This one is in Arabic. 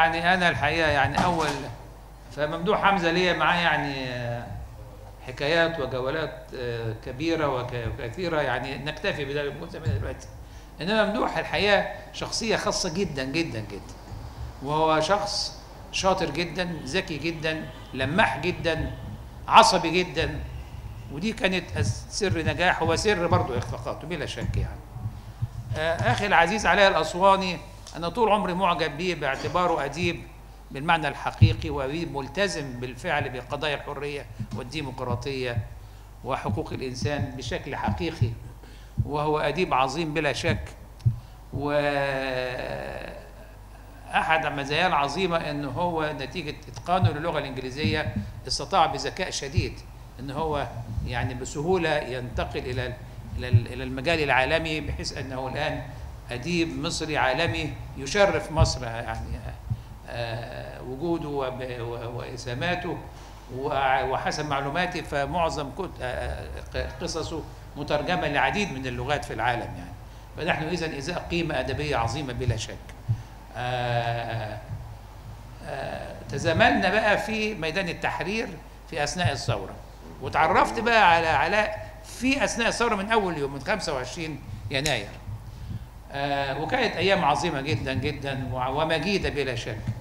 يعني أنا الحقيقة يعني فممدوح حمزة ليا معاه يعني حكايات وجولات كبيرة وكثيرة، يعني نكتفي بذلك الموسم دلوقتي. إنما ممدوح الحقيقة شخصية خاصة جدا جدا جدا، وهو شخص شاطر جدا، ذكي جدا، لماح جدا، عصبي جدا، ودي كانت سر نجاحه وسر برضه إخفاقاته بلا شك يعني. أخي العزيز علاء الأسواني أنا طول عمري معجب به باعتباره أديب بالمعنى الحقيقي، وأديب ملتزم بالفعل بقضايا الحرية والديمقراطية وحقوق الإنسان بشكل حقيقي، وهو أديب عظيم بلا شك. وأحد مزاياه العظيمة أنه هو نتيجة إتقانه للغة الإنجليزية استطاع بذكاء شديد أنه هو يعني بسهولة ينتقل إلى المجال العالمي، بحيث أنه الآن أديب مصري عالمي يشرف مصر يعني وجوده وإسهاماته. وحسب معلوماتي فمعظم قصصه مترجمة لعديد من اللغات في العالم يعني. فنحن إذن إزاء قيمة أدبية عظيمة بلا شك. تزاملنا بقى في ميدان التحرير في أثناء الثورة، وتعرفت بقى على علاء في أثناء الثورة من أول يوم، من 25 يناير. وكانت أيام عظيمة جدا جدا ومجيدة بلا شك.